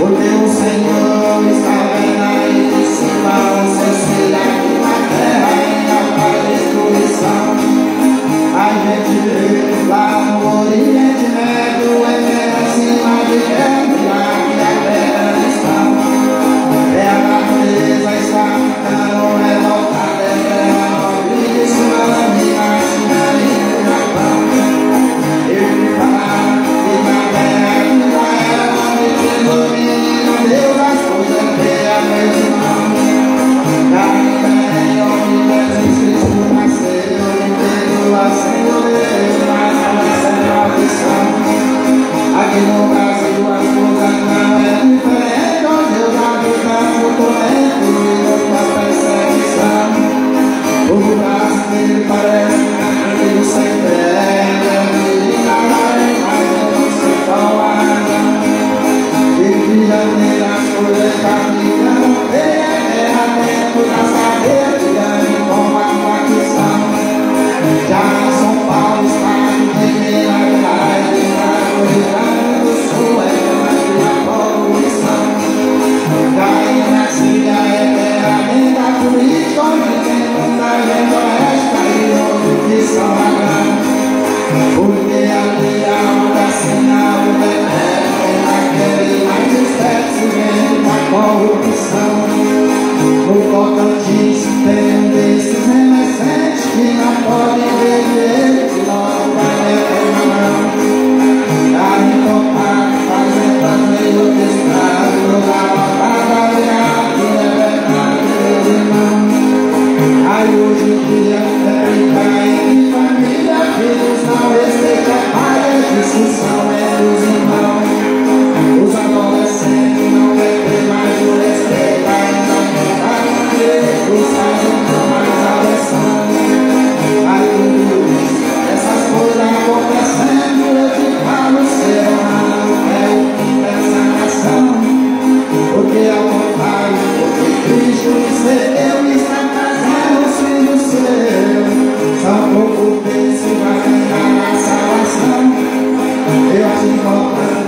Porque o Senhor está vendo aí de cima os seus filhos aqui na terra ainda para destruição. A gente vê lá no Oriente Médio é terra acima de guerra que a terra está. É a natureza está ficando revoltada, é terra nobre de sua lâmina, China e do Japão. Eu me falar que na terra que Israel não me ilumina, Deus as coisas feias, meus irmãos. Ainda é onde Jesus Cristo nasceu, me perdoa, Senhor Deus, mas não é maldição. Aqui no Brasil as coisas não é diferente, onde Deus ajuda o tormento e muita perseguição. O brasileiro parece que sem fé, e nada é mais, eu não sei qual a razão. E de janeiro as coisas estão ficando feias, guerra dentro da cadeia, brigando com a facção. Já em São Paulo está em verdade, no Rio Grande do Sul é grande a poluição. Daí na Síria é terra nem da política, onde tem muita gente honesta e outros que são ladrões. Porque ali a onda sinal o decreto é naquele mais espécie vem da corrupção. No Tocantins tem um desses emergentes que não pode ver direito, logo vai meter na mão. Tá empolgado, fazendo meio de estrado, lugar lotado, aliado, é verdade, meu irmão. Aí hoje em dia é brincar em família, filhos não respeitam pai, a discussão é dos irmãos. Os adolescentes não querem ter mais o respeito, ainda não vai manter, os pais não dão mais atenção. Aí tudo isso, essas coisas acontecendo, eu te falo, o ser humano é o fim dessa nação. Porque ao contrário, porque Cristo recebeu e está trazendo os filhos seus. São pouco tempo, vai ganhar a salvação. Eu te encontro.